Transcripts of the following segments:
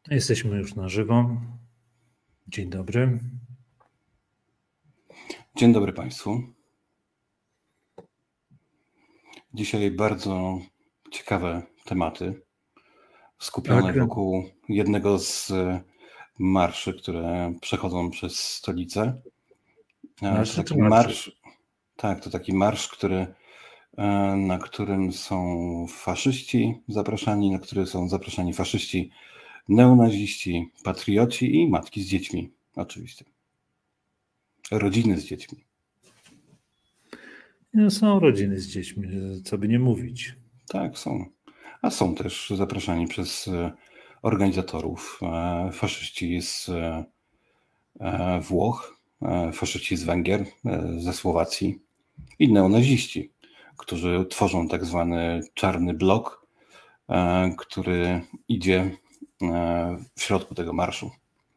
Jesteśmy już na żywo. Dzień dobry. Dzień dobry Państwu. Dzisiaj bardzo ciekawe tematy skupione wokół jednego z marszy, które przechodzą przez stolicę. To taki marsz, na którym są faszyści zapraszani, na który są zapraszani faszyści, neonaziści, patrioci i matki z dziećmi, oczywiście. Rodziny z dziećmi. Są rodziny z dziećmi, co by nie mówić. Tak, są. A są też zapraszani przez organizatorów faszyści z Włoch, faszyści z Węgier, ze Słowacji i neonaziści, którzy tworzą tak zwany czarny blok, który idzie w środku tego marszu.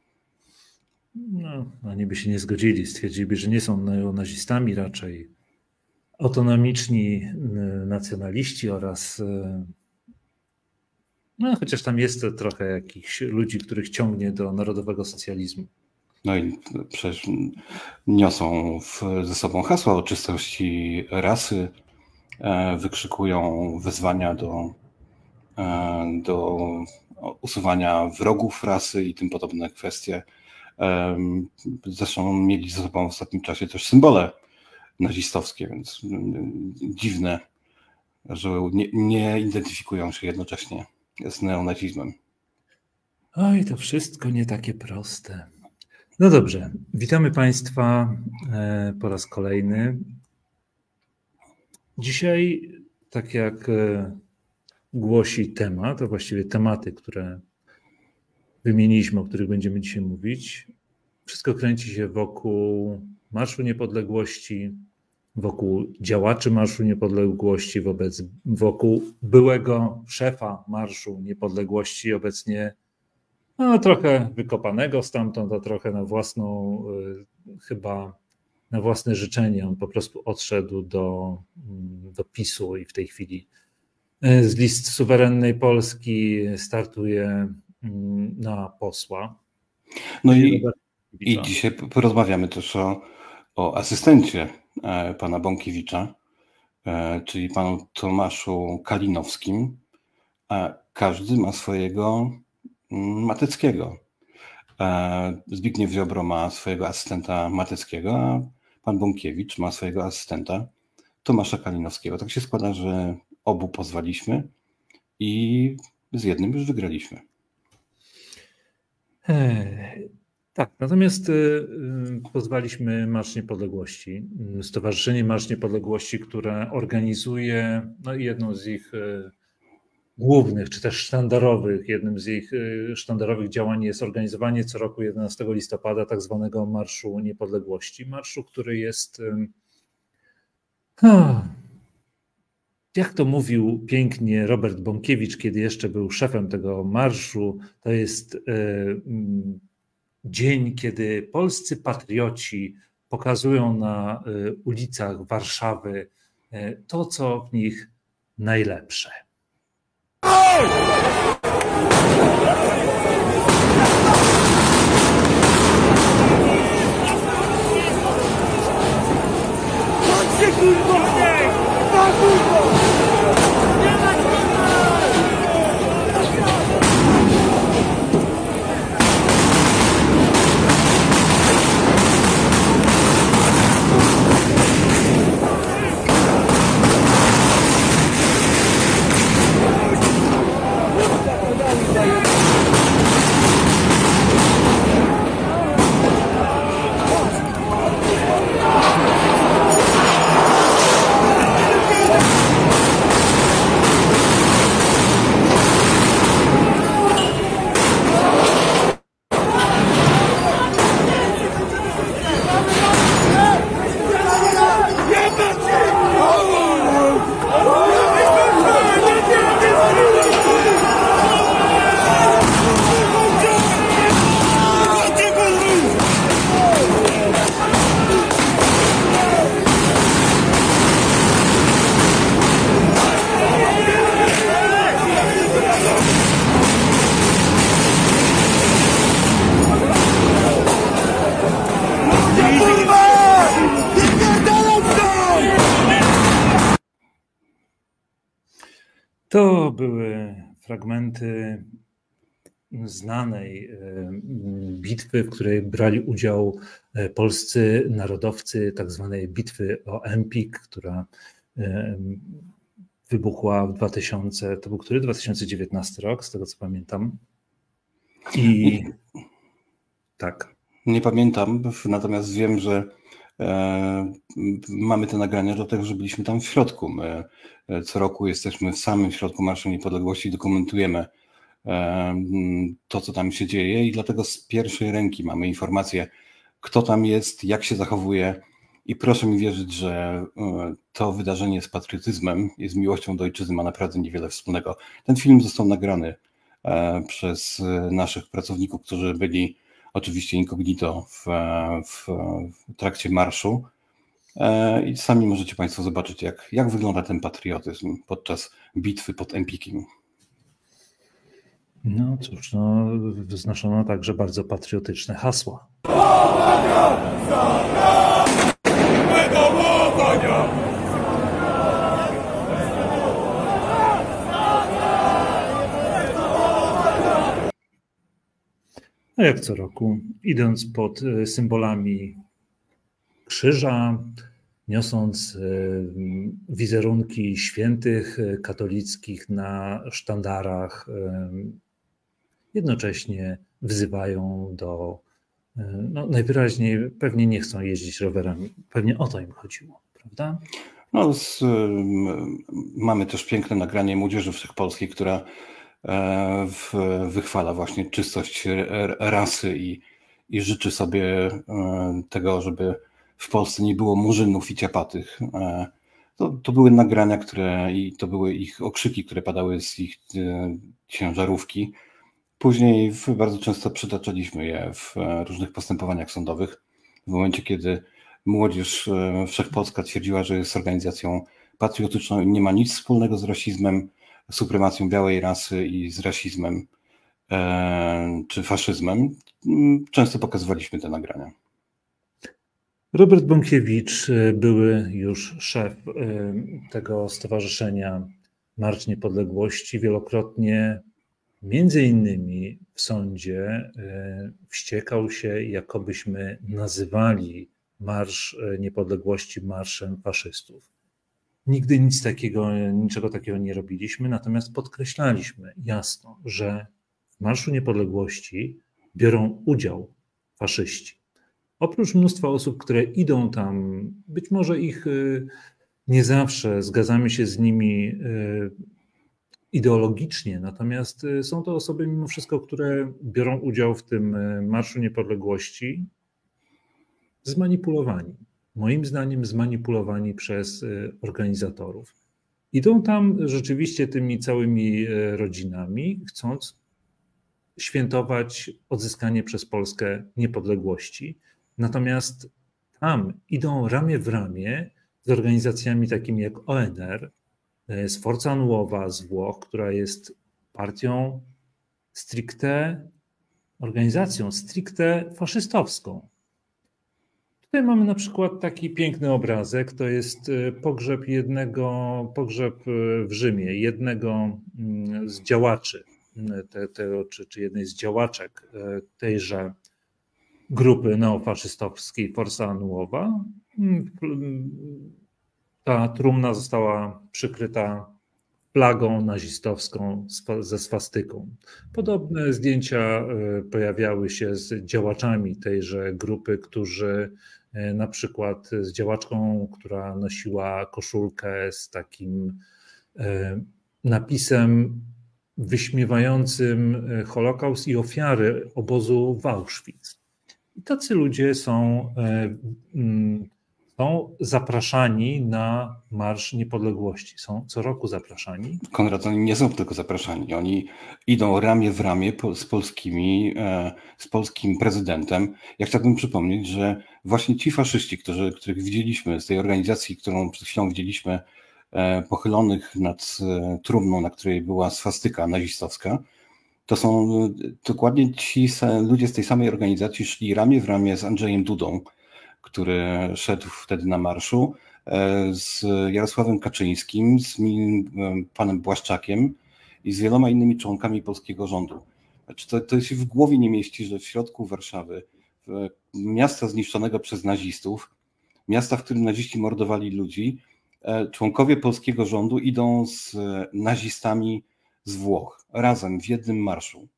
No, oni by się nie zgodzili, stwierdziliby, że nie są neonazistami, raczej autonomiczni nacjonaliści oraz chociaż tam jest to trochę jakichś ludzi, których ciągnie do narodowego socjalizmu. No i przecież niosą ze sobą hasła o czystości rasy, wykrzykują wezwania do usuwania wrogów rasy i tym podobne kwestie. Zresztą mieli ze sobą w ostatnim czasie też symbole nazistowskie, więc dziwne, że nie identyfikują się jednocześnie z neonazizmem. Oj, to wszystko nie takie proste. No dobrze, witamy Państwa po raz kolejny. Dzisiaj, tak jak głosi temat, a właściwie tematy, które wymieniliśmy, o których będziemy dzisiaj mówić, wszystko kręci się wokół Marszu Niepodległości, wokół działaczy Marszu Niepodległości, wokół byłego szefa Marszu Niepodległości, obecnie trochę wykopanego stamtąd, a trochę chyba na własne życzenie. On po prostu odszedł do PiS-u i w tej chwili z list suwerennej Polski startuje na posła. No i dzisiaj porozmawiamy też o asystencie pana Bąkiewicza, czyli panu Tomaszu Kalinowskim. Każdy ma swojego Mateckiego. Zbigniew Ziobro ma swojego asystenta Mateckiego, a pan Bąkiewicz ma swojego asystenta Tomasza Kalinowskiego. Tak się składa, że obu pozwaliśmy i z jednym już wygraliśmy. Tak, natomiast pozwaliśmy Marsz Niepodległości, Stowarzyszenie Marsz Niepodległości, które organizuje jedną z ich głównych, czy też jednym z ich sztandarowych działań jest organizowanie co roku 11 listopada tak zwanego Marszu Niepodległości. Marszu, który jest, jak to mówił pięknie Robert Bąkiewicz, kiedy jeszcze był szefem tego marszu, to jest dzień, kiedy polscy patrioci pokazują na ulicach Warszawy to, co w nich najlepsze. Chodźcie kurwa! To były fragmenty znanej bitwy, w której brali udział polscy narodowcy, tak zwanej bitwy o Empik, która wybuchła w 2000, to był który? 2019 rok, z tego co pamiętam. I tak. Nie pamiętam, natomiast wiem, że mamy te nagrania, dlatego że byliśmy tam w środku. My co roku jesteśmy w samym środku Marszu Niepodległości, dokumentujemy to, co tam się dzieje i dlatego z pierwszej ręki mamy informację, kto tam jest, jak się zachowuje i proszę mi wierzyć, że to wydarzenie z patriotyzmem i z miłością do ojczyzny ma naprawdę niewiele wspólnego. Ten film został nagrany przez naszych pracowników, którzy byli oczywiście incognito w trakcie marszu i sami możecie Państwo zobaczyć, jak wygląda ten patriotyzm podczas bitwy pod Empikiem. No cóż, wyznaczono także bardzo patriotyczne hasła. No jak co roku, idąc pod symbolami krzyża, niosąc wizerunki świętych katolickich na sztandarach, jednocześnie wzywają do, najwyraźniej pewnie nie chcą jeździć rowerami, pewnie o to im chodziło, prawda? No, mamy też piękne nagranie Młodzieży Wszechpolskiej, która wychwala właśnie czystość rasy i życzy sobie tego, żeby w Polsce nie było murzynów i ciapatych. To były nagrania, to były ich okrzyki, które padały z ich ciężarówki. Później bardzo często przytaczaliśmy je w różnych postępowaniach sądowych. W momencie, kiedy Młodzież Wszechpolska twierdziła, że jest organizacją patriotyczną i nie ma nic wspólnego z rasizmem, supremacją białej rasy i z rasizmem czy faszyzmem, często pokazywaliśmy te nagrania. Robert Bąkiewicz, były już szef tego stowarzyszenia Marsz Niepodległości, wielokrotnie między innymi w sądzie wściekał się, jakobyśmy nazywali Marsz Niepodległości marszem faszystów. Nigdy niczego takiego nie robiliśmy, natomiast podkreślaliśmy jasno, że w Marszu Niepodległości biorą udział faszyści. Oprócz mnóstwa osób, które idą tam, być może ich nie zawsze zgadzamy się z nimi ideologicznie, natomiast są to osoby mimo wszystko, które biorą udział w tym Marszu Niepodległości zmanipulowani. Moim zdaniem zmanipulowani przez organizatorów. Idą tam rzeczywiście tymi całymi rodzinami, chcąc świętować odzyskanie przez Polskę niepodległości. Natomiast tam idą ramię w ramię z organizacjami takimi jak ONR, z Forza Nuova z Włoch, która jest organizacją stricte faszystowską. Tutaj mamy na przykład taki piękny obrazek, to jest pogrzeb w Rzymie, jednego z działaczy, czy jednej z działaczek tejże grupy neofaszystowskiej Forza Nuova. Ta trumna została przykryta flagą nazistowską ze swastyką. Podobne zdjęcia pojawiały się z działaczami tejże grupy, którzy na przykład z działaczką, która nosiła koszulkę z takim napisem wyśmiewającym Holokaust i ofiary obozu w Auschwitz. I tacy ludzie są zapraszani na Marsz Niepodległości. Są co roku zapraszani. Konrad, oni nie są tylko zapraszani. Oni idą ramię w ramię z polskim prezydentem. Ja chciałbym przypomnieć, że właśnie ci faszyści, których widzieliśmy z tej organizacji, którą przed chwilą widzieliśmy, pochylonych nad trumną, na której była swastyka nazistowska, to są dokładnie ci ludzie z tej samej organizacji szli ramię w ramię z Andrzejem Dudą, który szedł wtedy na marszu, z Jarosławem Kaczyńskim, z panem Błaszczakiem i z wieloma innymi członkami polskiego rządu. Znaczy to się w głowie nie mieści, że w środku Warszawy, miasta zniszczonego przez nazistów, miasta, w którym naziści mordowali ludzi, członkowie polskiego rządu idą z nazistami z Włoch razem w jednym marszu.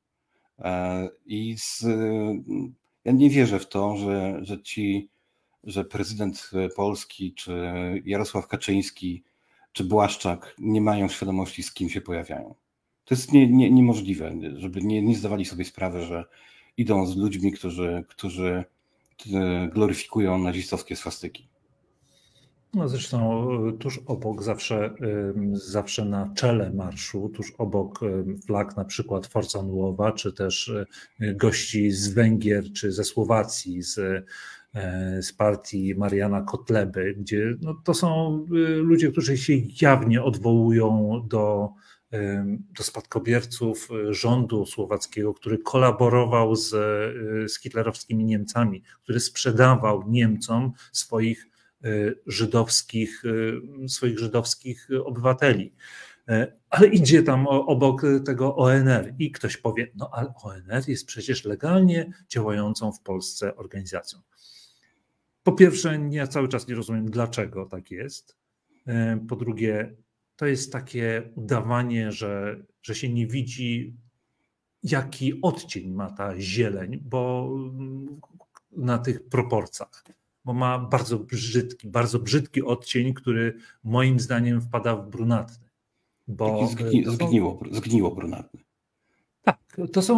Ja nie wierzę w to, że prezydent Polski, czy Jarosław Kaczyński, czy Błaszczak nie mają świadomości, z kim się pojawiają. To jest niemożliwe, żeby nie zdawali sobie sprawy, że idą z ludźmi, którzy gloryfikują nazistowskie swastyki. No zresztą tuż obok, zawsze na czele marszu, tuż obok flag na przykład Forza Nuova, czy też gości z Węgier, czy ze Słowacji, z partii Mariana Kotleby, gdzie no, to są ludzie, którzy się jawnie odwołują do spadkobierców rządu słowackiego, który kolaborował z hitlerowskimi Niemcami, który sprzedawał Niemcom swoich żydowskich obywateli. Ale idzie tam obok tego ONR i ktoś powie, no ale ONR jest przecież legalnie działającą w Polsce organizacją. Po pierwsze, ja cały czas nie rozumiem, dlaczego tak jest. Po drugie, to jest takie udawanie, że się nie widzi, jaki odcień ma ta zieleń, bo na tych proporcjach. Bo ma bardzo brzydki odcień, który moim zdaniem wpada w brunatny. Zgniło brunatny. Tak,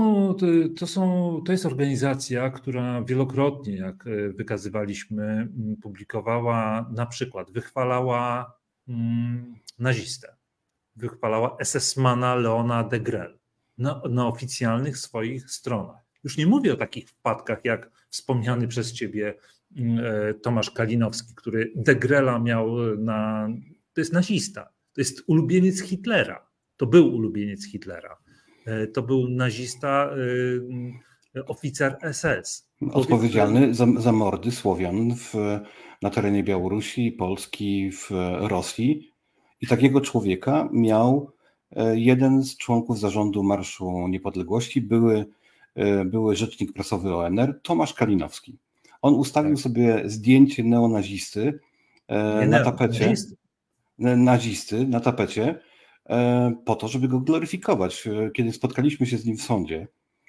to jest organizacja, która wielokrotnie, jak wykazywaliśmy, publikowała, na przykład wychwalała nazistę, wychwalała SS-mana Leona Degrelle na oficjalnych swoich stronach. Już nie mówię o takich wpadkach, jak wspomniany przez ciebie Tomasz Kalinowski, który Degrella miał to jest nazista, to jest ulubieniec Hitlera, to był ulubieniec Hitlera, to był nazista, oficer SS. Odpowiedzialny za mordy Słowian na terenie Białorusi, Polski, w Rosji. I takiego człowieka miał jeden z członków zarządu Marszu Niepodległości, były rzecznik prasowy ONR, Tomasz Kalinowski. On ustawił sobie zdjęcie neonazisty na tapecie, nazisty na tapecie, po to, żeby go gloryfikować. Kiedy spotkaliśmy się z nim w sądzie,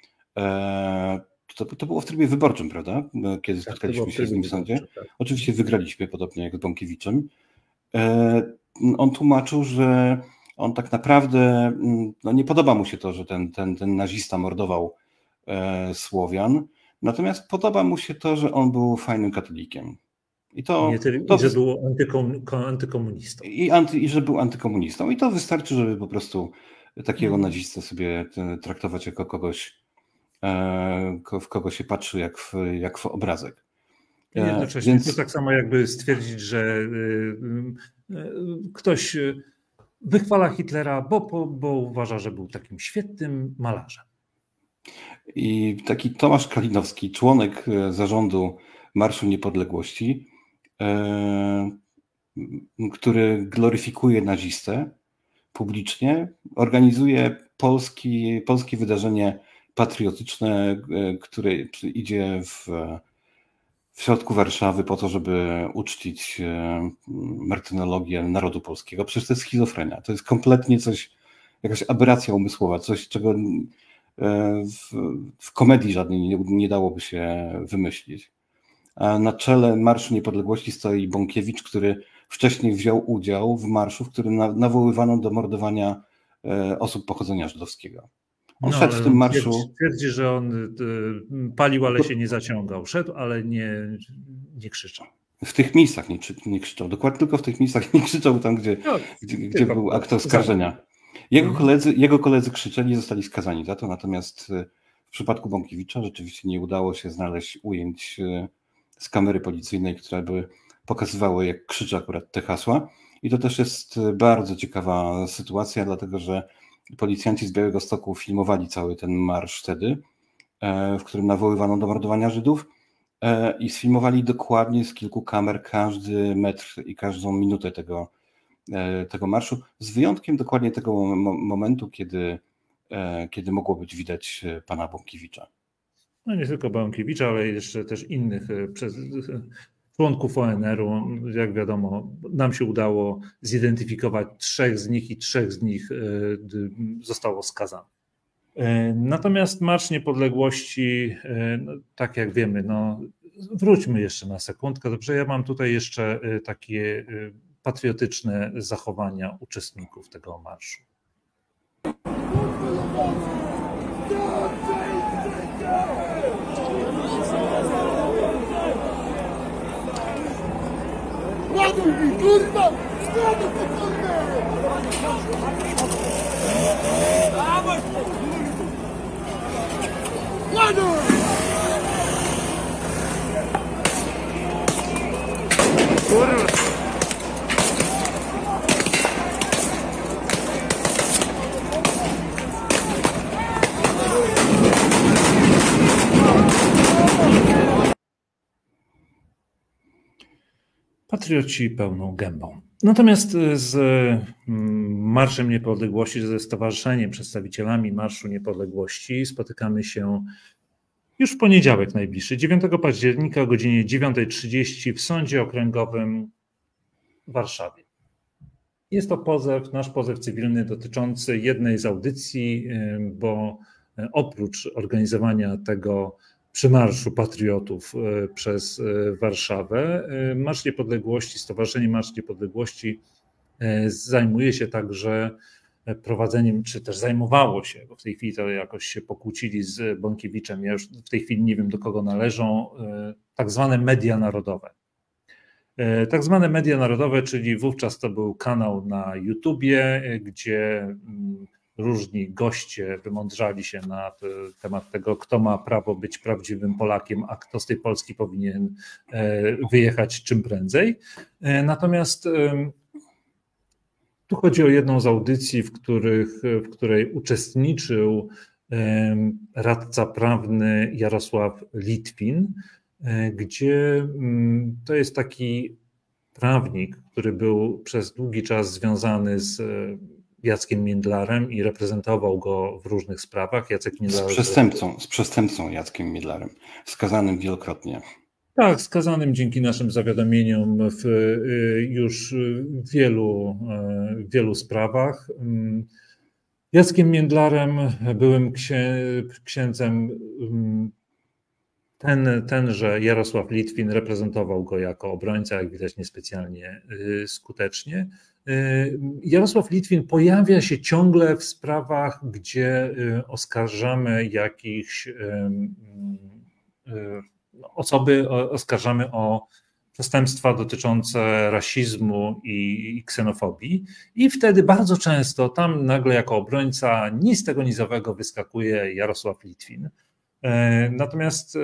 to było w trybie wyborczym, prawda? Kiedy spotkaliśmy się z nim w sądzie. Tak. Oczywiście wygraliśmy, podobnie jak z Bąkiewiczem. On tłumaczył, że on tak naprawdę, no nie podoba mu się to, że ten nazista mordował Słowian, natomiast podoba mu się to, że on był fajnym katolikiem. I że był antykomunistą. I że był antykomunistą. I to wystarczy, żeby po prostu takiego nazistę sobie traktować jako kogoś, w kogo się patrzy jak w obrazek. Jednocześnie to tak samo jakby stwierdzić, że ktoś wychwala Hitlera, bo uważa, że był takim świetnym malarzem. I taki Tomasz Kalinowski, członek zarządu Marszu Niepodległości, który gloryfikuje nazistę publicznie, organizuje polskie wydarzenie patriotyczne, które idzie w środku Warszawy po to, żeby uczcić martyrologię narodu polskiego. Przecież to jest schizofrenia. To jest kompletnie jakaś aberracja umysłowa, coś, czego w komedii żadnej nie dałoby się wymyślić. A na czele Marszu Niepodległości stoi Bąkiewicz, który wcześniej wziął udział w marszu, w którym nawoływano do mordowania osób pochodzenia żydowskiego. On szedł w tym marszu. Twierdzi, że on palił, ale się nie zaciągał. Szedł, ale nie krzyczał. W tych miejscach nie krzyczał. Dokładnie tylko w tych miejscach nie krzyczał tam, gdzie był akt oskarżenia. Jego koledzy krzyczeli i zostali skazani za to, natomiast w przypadku Bąkiewicza rzeczywiście nie udało się znaleźć ujęć z kamery policyjnej, które by pokazywały, jak krzyczy akurat te hasła. I to też jest bardzo ciekawa sytuacja, dlatego że policjanci z Białegostoku filmowali cały ten marsz wtedy, w którym nawoływano do mordowania Żydów. i sfilmowali dokładnie z kilku kamer każdy metr i każdą minutę tego marszu, z wyjątkiem dokładnie tego momentu, kiedy mogło być widać pana Bąkiewicza. No nie tylko Bąkiewicza, ale jeszcze też innych członków ONR-u. Jak wiadomo, nam się udało zidentyfikować 3 z nich i 3 z nich zostało skazanych. Natomiast Marsz Niepodległości, no, tak jak wiemy, no, wróćmy jeszcze na sekundkę. Dobrze, ja mam tutaj jeszcze takie patriotyczne zachowania uczestników tego marszu. Ładuj mi, kurwa! Ładuj mi, kurwa! Ładuj! Kurwa! Patrioci pełną gębą. Natomiast z Marszem Niepodległości, ze Stowarzyszeniem Przedstawicielami Marszu Niepodległości spotykamy się już w poniedziałek najbliższy, 9 października o godzinie 9:30 w Sądzie Okręgowym w Warszawie. Jest to pozew, nasz pozew cywilny dotyczący jednej z audycji, bo oprócz organizowania tego przymarszu patriotów przez Warszawę, Marsz Niepodległości, Stowarzyszenie Marsz Niepodległości zajmuje się także prowadzeniem, czy też zajmowało się, bo w tej chwili to jakoś się pokłócili z Bąkiewiczem, ja już w tej chwili nie wiem, do kogo należą, tak zwane media narodowe. Tak zwane media narodowe, czyli wówczas to był kanał na YouTubie, gdzie różni goście wymądrzali się na temat tego, kto ma prawo być prawdziwym Polakiem, a kto z tej Polski powinien wyjechać czym prędzej. Natomiast tu chodzi o jedną z audycji, w której uczestniczył radca prawny Jarosław Litwin, gdzie to jest taki prawnik, który był przez długi czas związany z Jackiem Międlarem i reprezentował go w różnych sprawach. Jacek Międlar... Z przestępcą Jackiem Międlarem, skazanym wielokrotnie. Tak, skazanym dzięki naszym zawiadomieniom w już wielu sprawach. Jackiem Międlarem, byłym księdzem, tenże Jarosław Litwin reprezentował go jako obrońca, jak widać niespecjalnie skutecznie. Jarosław Litwin pojawia się ciągle w sprawach, gdzie oskarżamy jakichś osoby, oskarżamy o przestępstwa dotyczące rasizmu i ksenofobii i wtedy bardzo często tam nagle jako obrońca ni z tego ni z owego wyskakuje Jarosław Litwin. Natomiast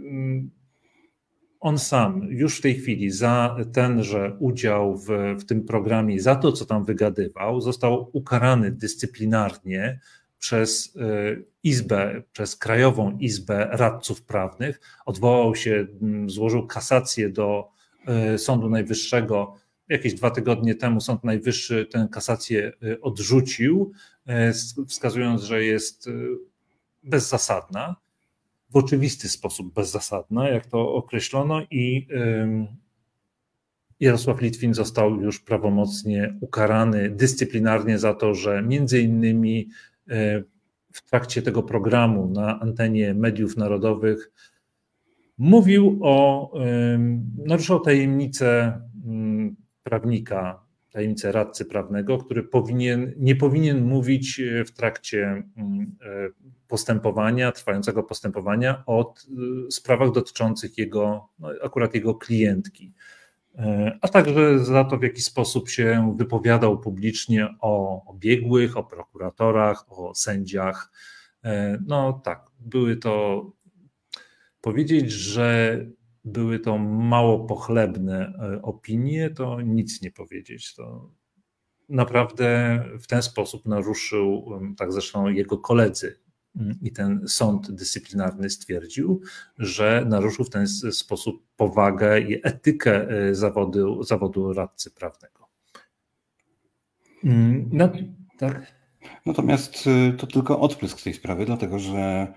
on sam już w tej chwili za tenże udział w tym programie, za to, co tam wygadywał, został ukarany dyscyplinarnie przez Izbę, przez Krajową Izbę Radców Prawnych. Odwołał się, złożył kasację do Sądu Najwyższego. Jakieś 2 tygodnie temu Sąd Najwyższy tę kasację odrzucił, wskazując, że jest bezzasadna, w oczywisty sposób bezzasadna, jak to określono, i Jarosław Litwin został już prawomocnie ukarany dyscyplinarnie za to, że między innymi w trakcie tego programu na antenie mediów narodowych mówił naruszał tajemnicę prawnika, tajemnicę radcy prawnego, który nie powinien mówić w trakcie trwającego postępowania o sprawach dotyczących akurat jego klientki, a także za to, w jaki sposób się wypowiadał publicznie o biegłych, o prokuratorach, o sędziach. No tak, powiedzieć, że były to mało pochlebne opinie, to nic nie powiedzieć. To naprawdę w ten sposób naruszył, tak zresztą jego koledzy, i ten sąd dyscyplinarny stwierdził, że naruszył w ten sposób powagę i etykę zawodu radcy prawnego. No, tak. Natomiast to tylko odprysk tej sprawy, dlatego że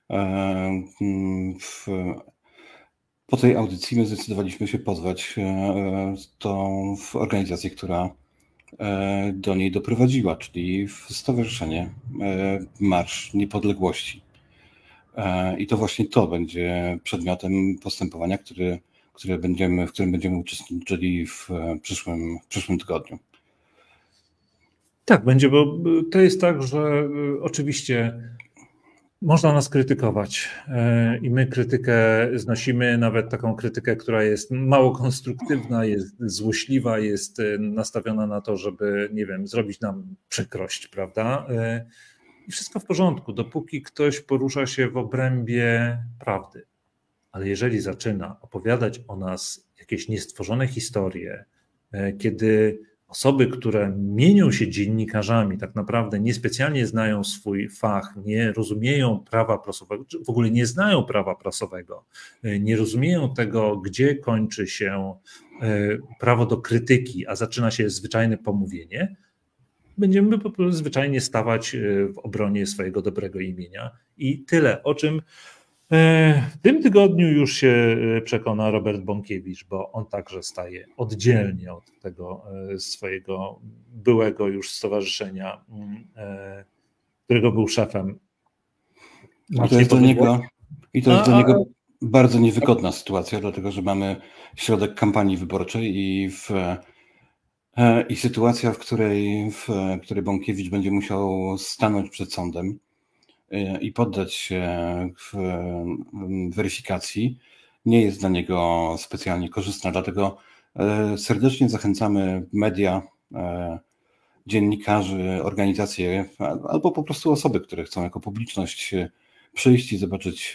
po tej audycji my zdecydowaliśmy się pozwać tą organizację, która do niej doprowadziła, czyli Stowarzyszenie Marsz Niepodległości. I to właśnie to będzie przedmiotem postępowania, w którym będziemy uczestniczyli w przyszłym tygodniu. Tak, będzie, bo to jest tak, że oczywiście można nas krytykować i my krytykę znosimy, nawet taką krytykę, która jest mało konstruktywna, jest złośliwa, jest nastawiona na to, żeby, nie wiem, zrobić nam przykrość, prawda? I wszystko w porządku, dopóki ktoś porusza się w obrębie prawdy. Ale jeżeli zaczyna opowiadać o nas jakieś niestworzone historie, kiedy osoby, które mienią się dziennikarzami, tak naprawdę niespecjalnie znają swój fach, nie rozumieją prawa prasowego, czy w ogóle nie znają prawa prasowego, nie rozumieją tego, gdzie kończy się prawo do krytyki, a zaczyna się zwyczajne pomówienie, będziemy po prostu zwyczajnie stawać w obronie swojego dobrego imienia. I tyle, o czym w tym tygodniu już się przekona Robert Bąkiewicz, bo on także staje oddzielnie od tego swojego byłego już stowarzyszenia, którego był szefem. I to jest dla niego bardzo niewygodna sytuacja, dlatego że mamy środek kampanii wyborczej i sytuacja, w której Bąkiewicz będzie musiał stanąć przed sądem i poddać się weryfikacji, nie jest dla niego specjalnie korzystna. Dlatego serdecznie zachęcamy media, dziennikarzy, organizacje albo po prostu osoby, które chcą jako publiczność przyjść i zobaczyć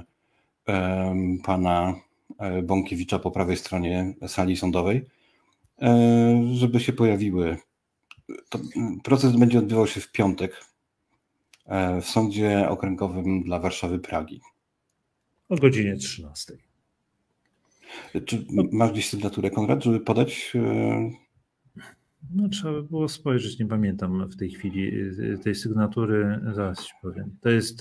pana Bąkiewicza po prawej stronie sali sądowej, żeby się pojawiły. Proces będzie odbywał się w piątek w Sądzie Okręgowym dla Warszawy Pragi. O godzinie 13. Czy masz gdzieś sygnaturę, Konrad, żeby podać? No, trzeba by było spojrzeć, nie pamiętam w tej chwili tej sygnatury, zaraz ci powiem. To jest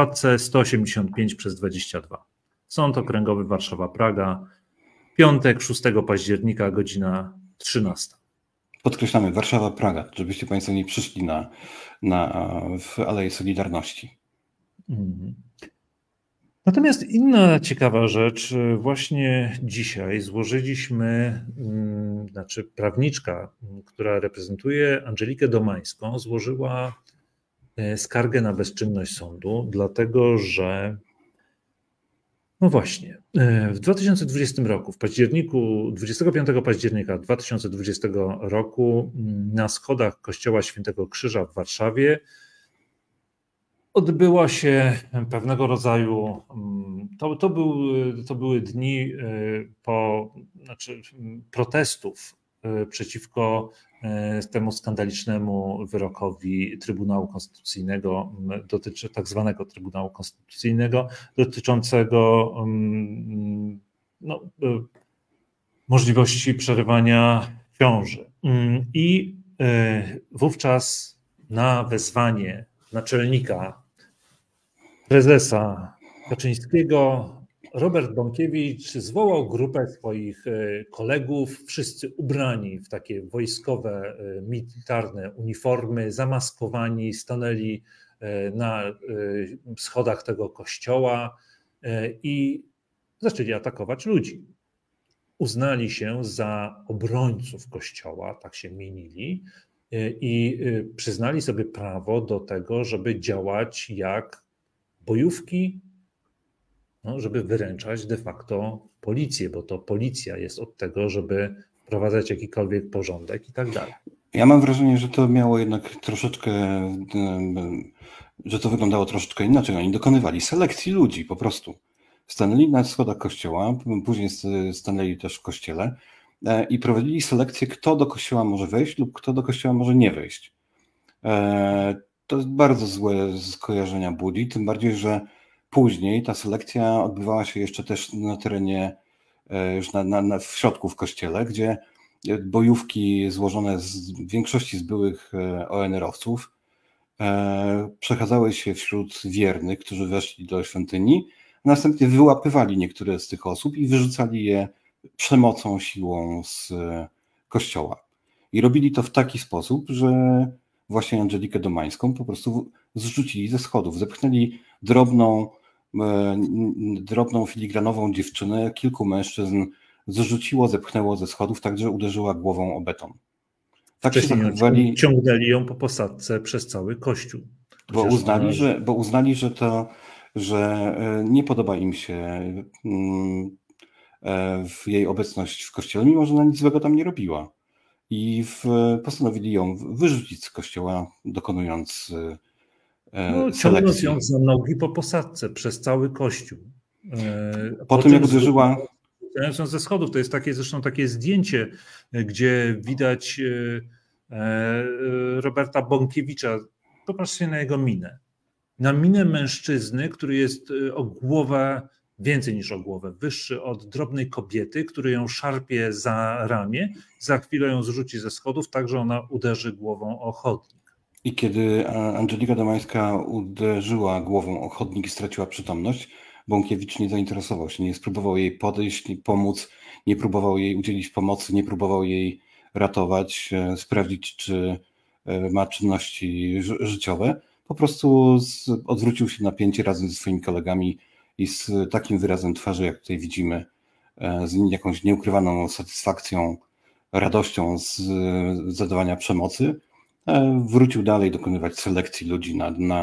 2C185/22. Sąd Okręgowy Warszawa-Praga, piątek 6 października, godzina 13. Podkreślamy, Warszawa-Praga, żebyście Państwo nie przyszli w Aleję Solidarności. Natomiast inna ciekawa rzecz, właśnie dzisiaj złożyliśmy, znaczy prawniczka, która reprezentuje Angelikę Domańską, złożyła skargę na bezczynność sądu, dlatego że no właśnie, w 2020 roku, w październiku, 25 października 2020 roku na schodach Kościoła Świętego Krzyża w Warszawie odbyła się pewnego rodzaju, to były dni protestów przeciwko temu skandalicznemu wyrokowi Trybunału Konstytucyjnego, tak zwanego Trybunału Konstytucyjnego, dotyczącego możliwości przerywania ciąży. I wówczas na wezwanie naczelnika, prezesa Kaczyńskiego, Robert Bąkiewicz zwołał grupę swoich kolegów, wszyscy ubrani w takie wojskowe, militarne uniformy, zamaskowani, stanęli na schodach tego kościoła i zaczęli atakować ludzi. Uznali się za obrońców kościoła, tak się mienili, i przyznali sobie prawo do tego, żeby działać jak bojówki, żeby wyręczać de facto policję, bo to policja jest od tego, żeby wprowadzać jakikolwiek porządek i tak dalej. Ja mam wrażenie, że to miało jednak troszeczkę, że to wyglądało troszeczkę inaczej. Oni dokonywali selekcji ludzi po prostu. Stanęli na schodach kościoła, później stanęli też w kościele i prowadzili selekcję, kto do kościoła może wejść lub kto do kościoła może nie wejść. To jest bardzo złe skojarzenia budzi, tym bardziej, że później ta selekcja odbywała się jeszcze też na terenie, już w środku w kościele, gdzie bojówki złożone w większości z byłych ONR-owców przechadzały się wśród wiernych, którzy weszli do świątyni, następnie wyłapywali niektóre z tych osób i wyrzucali je przemocą, siłą z kościoła. I robili to w taki sposób, że właśnie Angelikę Domańską po prostu zrzucili ze schodów, zepchnęli drobną filigranową dziewczynę, kilku mężczyzn zrzuciło, zepchnęło ze schodów, tak że uderzyła głową o beton. Tak się zachowywali. Ciągnęli ją po posadzce przez cały kościół. Bo uznali, że nie podoba im się w jej obecność w kościele, mimo że ona nic złego tam nie robiła. I postanowili ją wyrzucić z kościoła, dokonując selekcji. Ciągnąc ją za nogi po posadzce przez cały kościół. Po tym jak uderzyła... Ze schodów, to jest zresztą takie zdjęcie, gdzie widać Roberta Bąkiewicza. Popatrzcie na jego minę. Na minę mężczyzny, który jest o głowę, więcej niż o głowę, wyższy od drobnej kobiety, który ją szarpie za ramię, za chwilę ją zrzuci ze schodów, tak że ona uderzy głową o chodnik. I kiedy Angelika Domańska uderzyła głową o chodnik i straciła przytomność, Bąkiewicz nie zainteresował się, nie spróbował jej podejść, pomóc, nie próbował jej udzielić pomocy, nie próbował jej ratować, sprawdzić, czy ma czynności życiowe. Po prostu odwrócił się na pięcie razem ze swoimi kolegami i z takim wyrazem twarzy, jak tutaj widzimy, z jakąś nieukrywaną satysfakcją, radością z zadawania przemocy, wrócił dalej dokonywać selekcji ludzi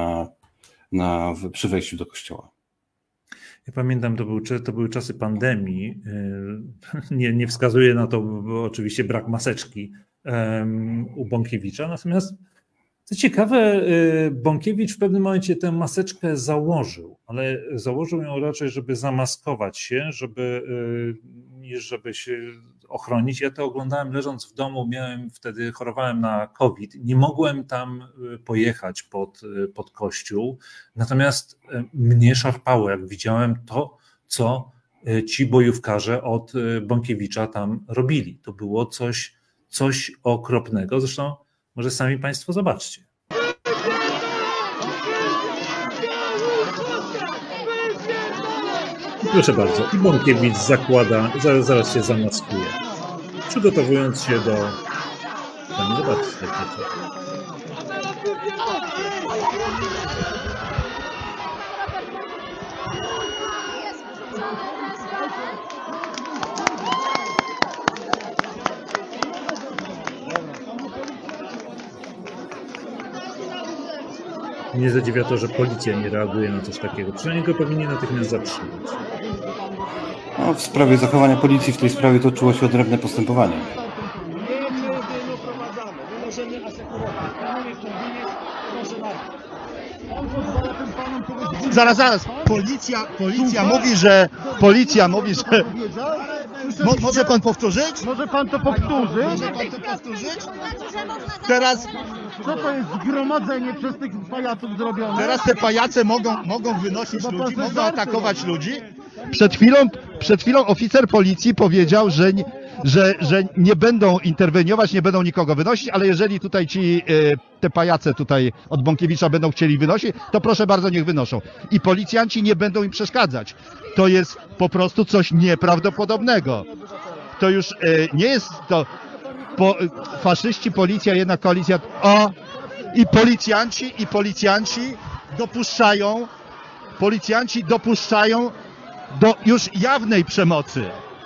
przy wejściu do kościoła. Ja pamiętam, to były czasy pandemii. Nie wskazuje na to bo oczywiście brak maseczki u Bąkiewicza. Natomiast co ciekawe, Bąkiewicz w pewnym momencie tę maseczkę założył, ale założył ją raczej, żeby zamaskować się, żeby się ochronić. Ja to oglądałem leżąc w domu, chorowałem na COVID, nie mogłem tam pojechać pod kościół, natomiast mnie szarpało, jak widziałem to, co ci bojówkarze od Bąkiewicza tam robili. To było coś okropnego, zresztą może sami Państwo zobaczcie. Proszę bardzo, i Bąkiewicz zakłada, zaraz się zamaskuje, przygotowując się do... Zobaczcie. Mnie zadziwia to, że policja nie reaguje na coś takiego. Przynajmniej go powinien natychmiast zatrzymać. No, w sprawie zachowania policji w tej sprawie toczyło się odrębne postępowanie. Zaraz. Policja mówi, że... Może pan powtórzyć? Może pan to powtórzyć? Teraz... Co to jest zgromadzenie przez tych pajaców zrobione? Teraz te pajace mogą wynosić Chyba ludzi, pan mogą żarty atakować robi. ludzi. Przed chwilą oficer policji powiedział, że nie będą interweniować, nie będą nikogo wynosić, ale jeżeli tutaj te pajace tutaj od Bąkiewicza będą chcieli wynosić, to proszę bardzo, niech wynoszą. I policjanci nie będą im przeszkadzać. To jest po prostu coś nieprawdopodobnego. To już nie jest to faszyści, policja, jedna koalicja. I policjanci dopuszczają do już jawnej przemocy.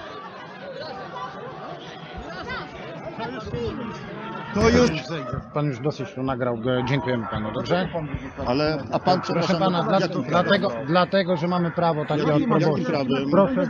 To już... Pan już dosyć tu nagrał, dziękujemy panu, dobrze? Ale, a pan, proszę pana, dlatego, że mamy prawo takie od proboszczu. Proszę,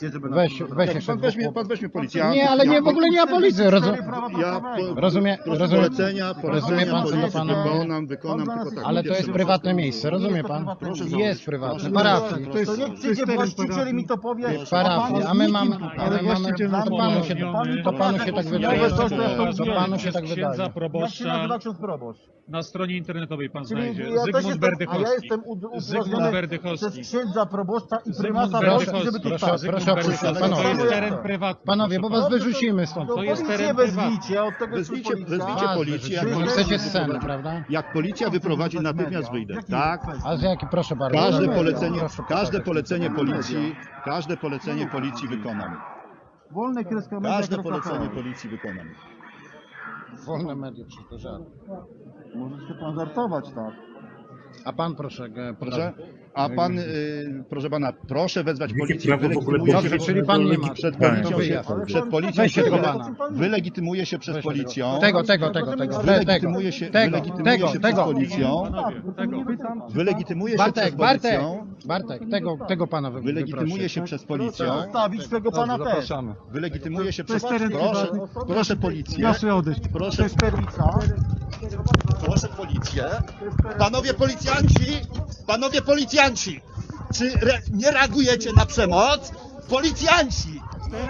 pan weźmie policjanta. Nie, ale nie, w ogóle nie ma policji. Rozumie pan, co do pana... Wykonam, tylko tak. Ale to jest prywatne miejsce, rozumie pan? Jest prywatne, parafii. To nie przyjdzie właściciel mi to powie. Parafii, a my mamy... To panu się tak wydaje. wydaje. księdza proboszcza. Jak się nazywa ksiądz proboszcz? Na stronie internetowej pan Czyli znajdzie. ja też Zygmunt jestem, Berdychowski. a ja jestem Zygmunt uzgodniony Berdychowski. przez księdza proboszcza i Zygmunt prymasa Berdychowski. Polski, żeby tu Proszę, stać. proszę opuścić, To panowie. jest teren prywatny. Panowie, bo was wyrzucimy stąd. To jest policję teren prywatny. wezwijcie, od tego jest Wezwijcie policja. policję. Bo wy chcecie sceny, prawda? Jak policja wyprowadzi, natychmiast wyjdę. Tak? A z jaki, proszę bardzo. Każde polecenie policji wykonam. Wolne kreska Każde polecenie policji wykonam. Wolne media, czy to żart. Może się pan żartować, tak? A pan proszę. Proszę? A pan, proszę pana, proszę wezwać Jakie policję. prawo w ogóle Dobrze, czyli pan nie ma. Przed To policją wyjazd. Weźcie tego pana. wylegitymuje się przez policją. Tego. Wylegitymuje się przez policją. Wylegitymuje się przez policją. Bartek, tego pana Wylegitymuje się przez policją. Zostawić tego pana też. Wylegitymuje się To jest przez... teren prywatny. Proszę policję. Proszę odejść. Proszę, To jest perlica. proszę policję. Panowie policjanci, czy nie reagujecie na przemoc? Policjanci!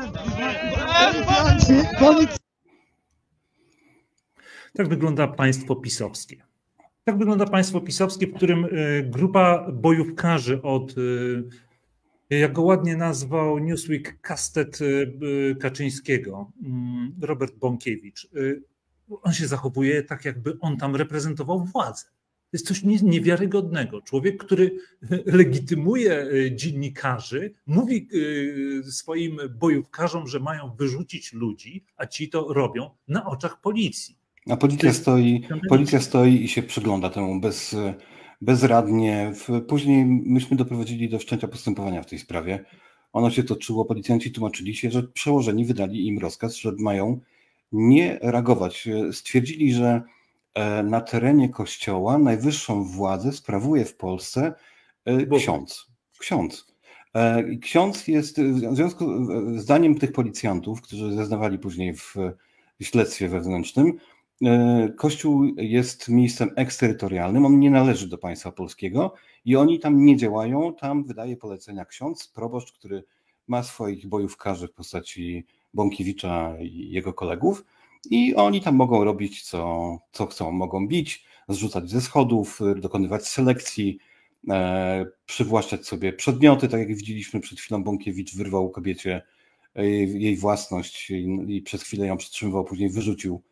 Tak wygląda państwo pisowskie. Tak wygląda państwo pisowskie, w którym grupa bojówkarzy od, jak go ładnie nazwał Newsweek, kastet Kaczyńskiego, Robert Bąkiewicz. On się zachowuje tak, jakby on tam reprezentował władzę. To jest coś niewiarygodnego. Człowiek, który legitymuje dziennikarzy, mówi swoim bojówkarzom, że mają wyrzucić ludzi, a ci to robią na oczach policji. A policja stoi i się przygląda temu bezradnie. Później myśmy doprowadzili do wszczęcia postępowania w tej sprawie. Ono się toczyło, policjanci tłumaczyli się, że przełożeni wydali im rozkaz, że mają nie reagować. Stwierdzili, że na terenie kościoła najwyższą władzę sprawuje w Polsce ksiądz. Ksiądz jest, w związku zdaniem tych policjantów, którzy zeznawali później w śledztwie wewnętrznym, Kościół jest miejscem eksterytorialnym, on nie należy do państwa polskiego i oni tam nie działają, tam wydaje polecenia ksiądz, proboszcz, który ma swoich bojówkarzy w postaci Bąkiewicza i jego kolegów i oni tam mogą robić co chcą, mogą bić, zrzucać ze schodów, dokonywać selekcji, przywłaszczać sobie przedmioty, tak jak widzieliśmy przed chwilą, Bąkiewicz wyrwał kobiecie jej własność i przez chwilę ją przetrzymywał, później wyrzucił.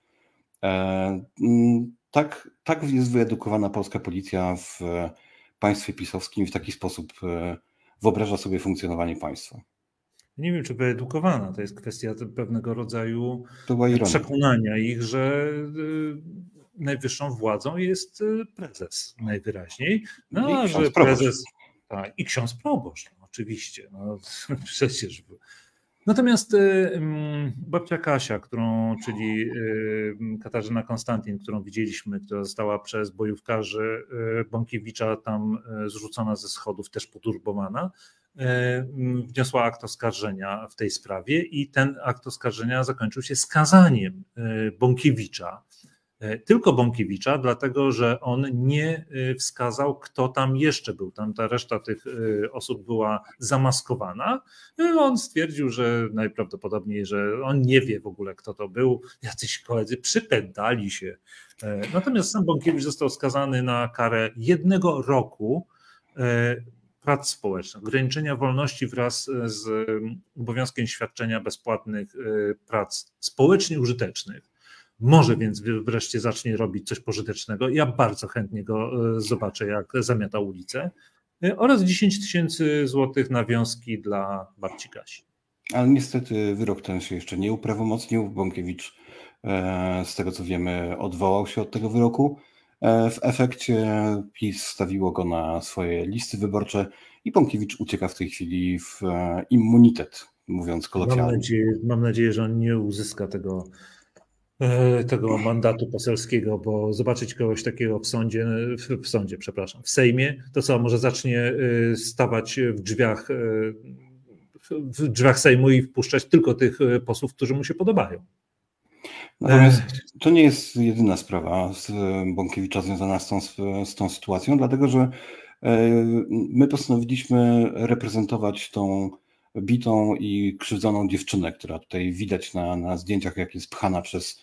Tak jest wyedukowana polska policja w państwie pisowskim, w taki sposób wyobraża sobie funkcjonowanie państwa. Nie wiem, czy wyedukowana, to jest kwestia pewnego rodzaju ironia. Przekonania ich, że najwyższą władzą jest prezes najwyraźniej. No, I że prezes i ksiądz proboszcz, no, oczywiście. No, przecież. Natomiast babcia Kasia, czyli Katarzyna Konstantin, którą widzieliśmy, która została przez bojówkarzy Bąkiewicza tam zrzucona ze schodów, też poturbowana, wniosła akt oskarżenia w tej sprawie i ten akt oskarżenia zakończył się skazaniem Bąkiewicza. Tylko Bąkiewicza, dlatego że on nie wskazał, kto tam jeszcze był. Tam ta reszta tych osób była zamaskowana. On stwierdził, że najprawdopodobniej, że on nie wie w ogóle, kto to był. Jacyś koledzy przypędali się. Natomiast sam Bąkiewicz został skazany na karę 1 roku prac społecznych, ograniczenia wolności wraz z obowiązkiem świadczenia bezpłatnych prac społecznie użytecznych. Może więc wreszcie zacznie robić coś pożytecznego. Ja bardzo chętnie go zobaczę, jak zamiata ulicę. Oraz 10 000 złotych nawiązki dla babci Kasi. Ale niestety wyrok ten się jeszcze nie uprawomocnił. Bąkiewicz, z tego co wiemy, odwołał się od tego wyroku. W efekcie PiS stawiło go na swoje listy wyborcze i Bąkiewicz ucieka w tej chwili w immunitet, mówiąc kolokwialnie. Mam nadzieję, że on nie uzyska tego mandatu poselskiego, bo zobaczyć kogoś takiego w Sejmie, to co, może zacznie stawać w drzwiach Sejmu i wpuszczać tylko tych posłów, którzy mu się podobają. Natomiast to nie jest jedyna sprawa z Bąkiewicza związana z tą sytuacją, dlatego że my postanowiliśmy reprezentować tą bitą i krzywdzoną dziewczynę, która tutaj widać na zdjęciach, jak jest pchana przez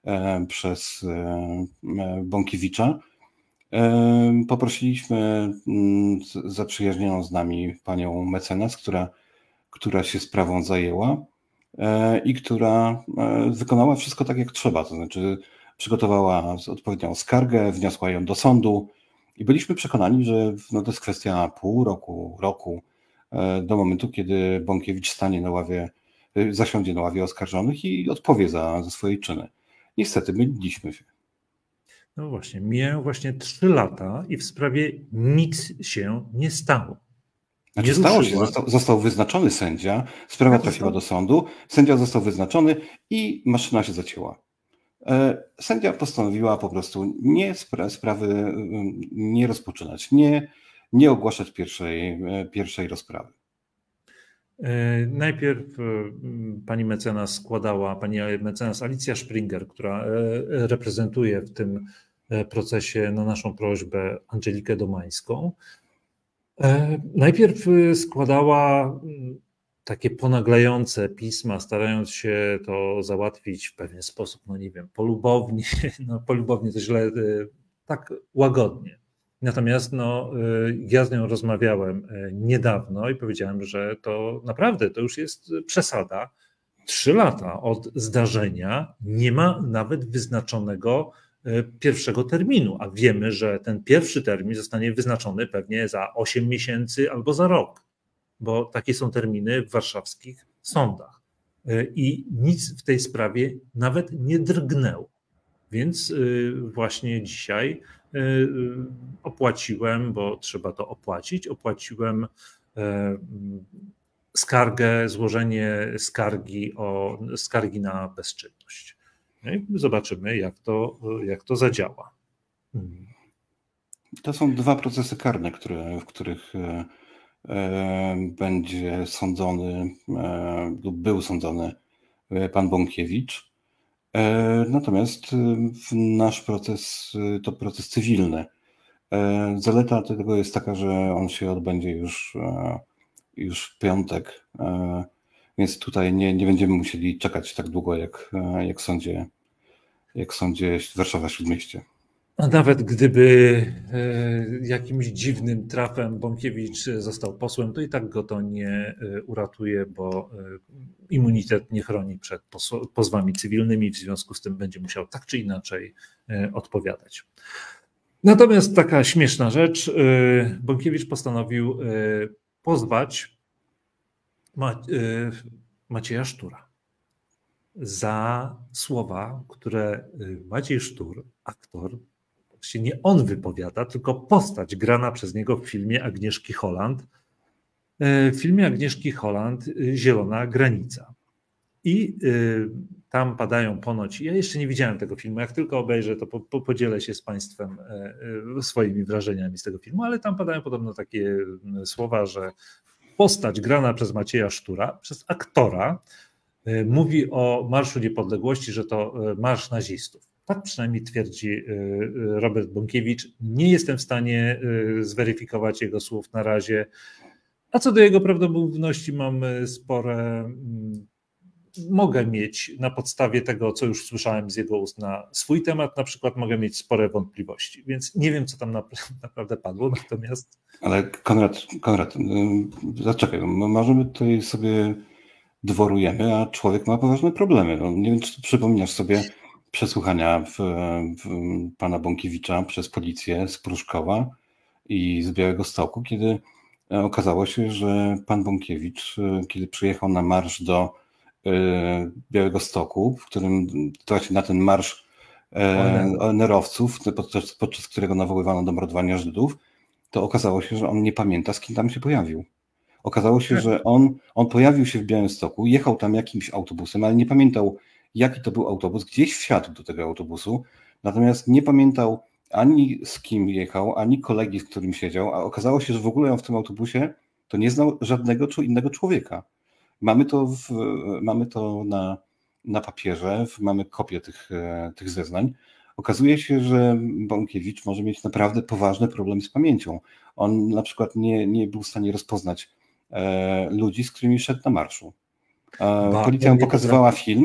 przez Bąkiewicza. Poprosiliśmy zaprzyjaźnioną z nami panią mecenas, która się sprawą zajęła i która wykonała wszystko tak, jak trzeba. To znaczy przygotowała odpowiednią skargę, wniosła ją do sądu i byliśmy przekonani, że to jest kwestia pół roku do momentu, kiedy Bąkiewicz zasiądzie na ławie oskarżonych i odpowie za swoje czyny. Niestety myliliśmy się. No właśnie, mijają właśnie 3 lata i w sprawie nic się nie stało. Znaczy stało się, został wyznaczony sędzia, sprawa trafiła do sądu, sędzia został wyznaczony i maszyna się zacięła. Sędzia postanowiła po prostu sprawy nie rozpoczynać, nie ogłaszać pierwszej rozprawy. Najpierw pani mecenas Alicja Springer, która reprezentuje w tym procesie na naszą prośbę Angelikę Domańską, najpierw składała takie ponaglające pisma, starając się to załatwić w pewien sposób, no nie wiem, polubownie, polubownie to źle, tak łagodnie. Natomiast ja z nią rozmawiałem niedawno i powiedziałem, że to naprawdę to już jest przesada. 3 lata od zdarzenia nie ma nawet wyznaczonego pierwszego terminu, a wiemy, że ten pierwszy termin zostanie wyznaczony pewnie za 8 miesięcy albo za rok, bo takie są terminy w warszawskich sądach. I nic w tej sprawie nawet nie drgnęło. Więc właśnie dzisiaj opłaciłem, bo trzeba to opłaciłem skargę, złożenie skargi na bezczynność. No i zobaczymy, jak to zadziała. To są 2 procesy karne, w których będzie sądzony lub był sądzony pan Bąkiewicz. Natomiast nasz proces to proces cywilny. Zaleta tego jest taka, że on się odbędzie już w piątek, więc tutaj nie będziemy musieli czekać tak długo jak w sądzie Warszawa-Śródmieście. A nawet gdyby jakimś dziwnym trafem Bąkiewicz został posłem, to i tak go to nie uratuje, bo immunitet nie chroni przed pozwami cywilnymi, w związku z tym będzie musiał tak czy inaczej odpowiadać. Natomiast taka śmieszna rzecz, Bąkiewicz postanowił pozwać Macieja Sztura za słowa, które Maciej Sztur, aktor, właściwie nie on wypowiada, tylko postać grana przez niego w filmie Agnieszki Holland. W filmie Agnieszki Holland Zielona granica. I tam padają ponoć, ja jeszcze nie widziałem tego filmu, jak tylko obejrzę, to podzielę się z Państwem swoimi wrażeniami z tego filmu, ale tam padają podobno takie słowa, że postać grana przez Macieja Sztura, przez aktora, mówi o Marszu Niepodległości, że to marsz nazistów. Tak przynajmniej twierdzi Robert Bąkiewicz. Nie jestem w stanie zweryfikować jego słów na razie. A co do jego prawdomówności mam mogę mieć na podstawie tego, co już słyszałem z jego ust na swój temat, na przykład mogę mieć spore wątpliwości, więc nie wiem, co tam naprawdę padło, natomiast... Ale Konrad, zaczekaj, możemy tutaj sobie dworujemy, a człowiek ma poważne problemy. Nie wiem, czy przypominasz sobie przesłuchania pana Bąkiewicza przez policję z Pruszkowa i z Białegostoku, kiedy okazało się, że pan Bąkiewicz, kiedy przyjechał na marsz do Białegostoku, w którym właśnie na ten marsz ONR-owców, podczas którego nawoływano do mordowania Żydów, to okazało się, że on nie pamięta, z kim tam się pojawił. Okazało się, że on pojawił się w Białymstoku, jechał tam jakimś autobusem, ale nie pamiętał, jaki to był autobus, gdzieś wsiadł do tego autobusu, natomiast nie pamiętał ani z kim jechał, ani kolegi, z którym siedział, a okazało się, że w ogóle on w tym autobusie to nie znał żadnego innego człowieka. Mamy to na papierze, mamy kopię tych zeznań. Okazuje się, że Bąkiewicz może mieć naprawdę poważny problem z pamięcią. On na przykład nie był w stanie rozpoznać ludzi, z którymi szedł na marszu. Policja mu pokazywała film,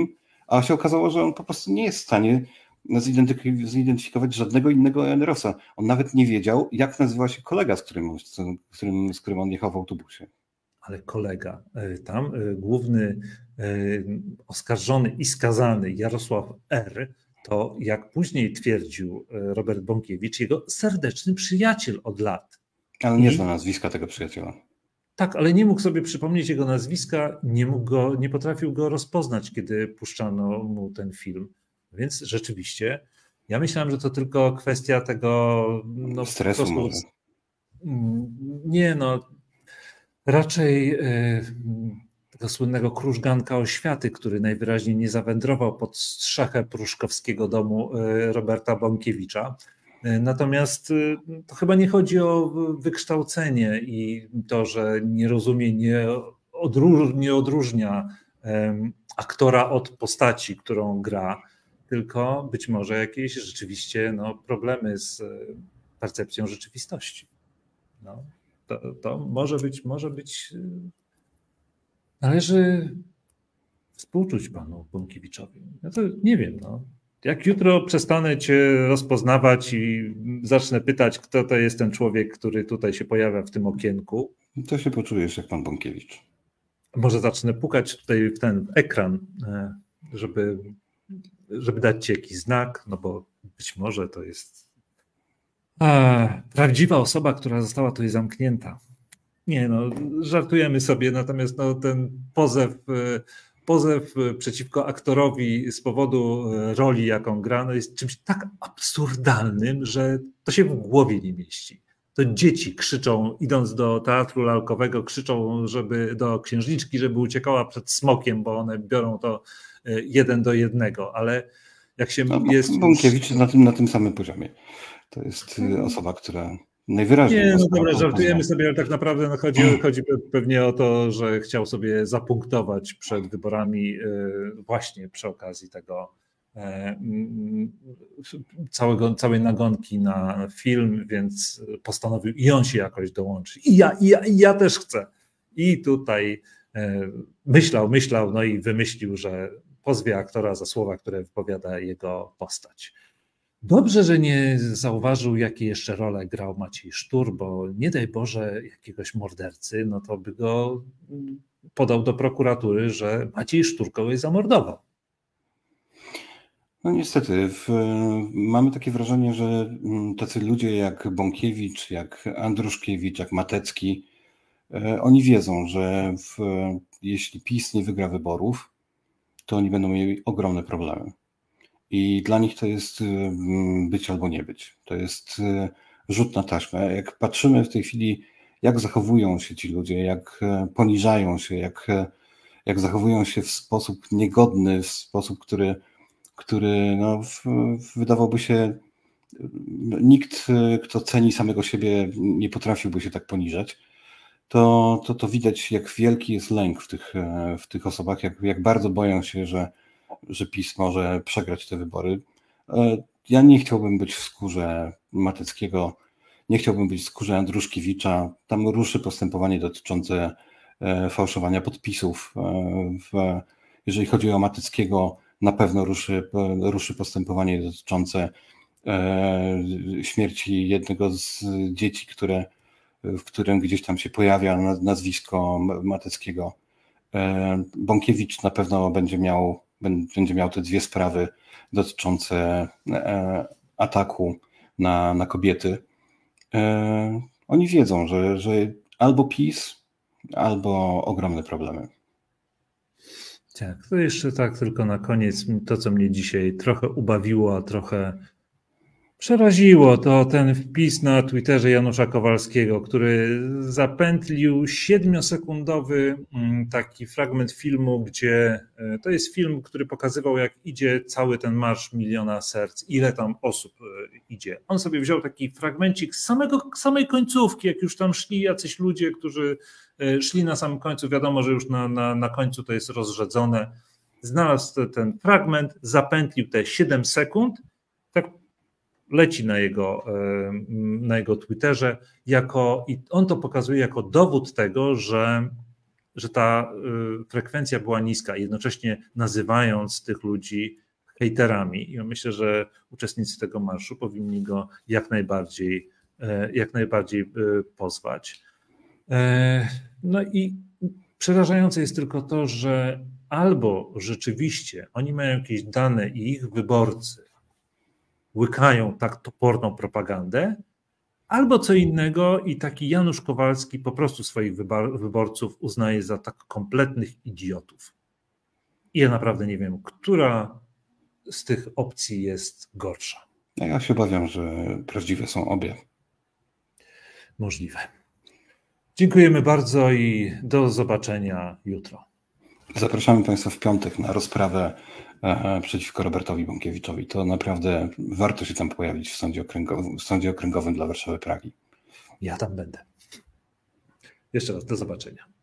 a się okazało, że on po prostu nie jest w stanie zidentyfikować żadnego innego Enrosa. On nawet nie wiedział, jak nazywa się kolega, z którym on jechał w autobusie. Ale kolega, tam główny oskarżony i skazany Jarosław R., to jak później twierdził Robert Bąkiewicz, jego serdeczny przyjaciel od lat. Ale nie zna nazwiska tego przyjaciela. Tak, ale nie mógł sobie przypomnieć jego nazwiska, nie potrafił go rozpoznać, kiedy puszczano mu ten film. Więc rzeczywiście, ja myślałem, że to tylko kwestia tego... stresu może. Nie, raczej tego słynnego krużganka oświaty, który najwyraźniej nie zawędrował pod strzechę pruszkowskiego domu Roberta Bąkiewicza. Natomiast to chyba nie chodzi o wykształcenie i to, że nie rozumie, nie odróżnia aktora od postaci, którą gra, tylko być może jakieś rzeczywiście problemy z percepcją rzeczywistości. To może być. Należy współczuć panu Bąkiewiczowi. Ja to nie wiem. Jak jutro przestanę cię rozpoznawać i zacznę pytać, kto to jest ten człowiek, który tutaj się pojawia w tym okienku. To się poczujesz jak pan Bąkiewicz. Może zacznę pukać tutaj w ten ekran, żeby dać ci jakiś znak, bo być może to jest prawdziwa osoba, która została tutaj zamknięta. Nie, żartujemy sobie, natomiast ten pozew przeciwko aktorowi z powodu roli, jaką gra, jest czymś tak absurdalnym, że to się w głowie nie mieści. To dzieci krzyczą, idąc do teatru lalkowego, krzyczą do księżniczki, żeby uciekała przed smokiem, bo one biorą to 1 do 1, ale jak się jest... Bąkiewicz jest na tym samym poziomie. To jest osoba, która najwyraźniej... Nie, dobra, żartujemy sobie, ale tak naprawdę chodzi pewnie o to, że chciał sobie zapunktować przed wyborami właśnie przy okazji tego całej nagonki na film, więc postanowił i on się jakoś dołączy. I ja też chcę. I tutaj myślał, i wymyślił, że pozwie aktora za słowa, które wypowiada jego postać. Dobrze, że nie zauważył, jakie jeszcze role grał Maciej Sztur, bo nie daj Boże jakiegoś mordercy, to by go podał do prokuratury, że Maciej Sztur kogoś zamordował. Niestety, mamy takie wrażenie, że tacy ludzie jak Bąkiewicz, jak Andruszkiewicz, jak Matecki, oni wiedzą, że jeśli PiS nie wygra wyborów, to oni będą mieli ogromne problemy. I dla nich to jest być albo nie być. To jest rzut na taśmę. Jak patrzymy w tej chwili, jak zachowują się ci ludzie, jak poniżają się, jak zachowują się w sposób niegodny, w sposób, który wydawałby się, nikt, kto ceni samego siebie, nie potrafiłby się tak poniżać, to widać, jak wielki jest lęk w tych osobach, jak bardzo boją się, że PiS może przegrać te wybory. Ja nie chciałbym być w skórze Mateckiego, nie chciałbym być w skórze Andruszkiewicza. Tam ruszy postępowanie dotyczące fałszowania podpisów. Jeżeli chodzi o Mateckiego, na pewno ruszy postępowanie dotyczące śmierci jednego z dzieci, w którym gdzieś tam się pojawia nazwisko Mateckiego. Bąkiewicz na pewno będzie miał te dwie sprawy dotyczące ataku na kobiety. Oni wiedzą, że albo PiS, albo ogromne problemy. Tak, to jeszcze tak tylko na koniec to, co mnie dzisiaj trochę ubawiło, a trochę przeraziło, to ten wpis na Twitterze Janusza Kowalskiego, który zapętlił 7-sekundowy taki fragment filmu, gdzie to jest film, który pokazywał, jak idzie cały ten Marsz Miliona Serc, ile tam osób idzie. On sobie wziął taki fragmencik z samej końcówki, jak już tam szli jacyś ludzie, którzy szli na samym końcu, wiadomo, że już na końcu to jest rozrzedzone. Znalazł ten fragment, zapętlił te 7 sekund, tak leci na jego Twitterze, i on to pokazuje jako dowód tego, że że ta frekwencja była niska, jednocześnie nazywając tych ludzi hejterami. I myślę, że uczestnicy tego marszu powinni go jak najbardziej pozwać. No i przerażające jest tylko to, że albo rzeczywiście oni mają jakieś dane i ich wyborcy łykają tak toporną propagandę, albo co innego i taki Janusz Kowalski po prostu swoich wyborców uznaje za tak kompletnych idiotów. I ja naprawdę nie wiem, która z tych opcji jest gorsza. Ja się obawiam, że prawdziwe są obie. Możliwe. Dziękujemy bardzo i do zobaczenia jutro. Zapraszamy Państwa w piątek na rozprawę przeciwko Robertowi Bąkiewiczowi. To naprawdę warto się tam pojawić w Sądzie Okręgowym dla Warszawy Pragi. Ja tam będę. Jeszcze raz do zobaczenia.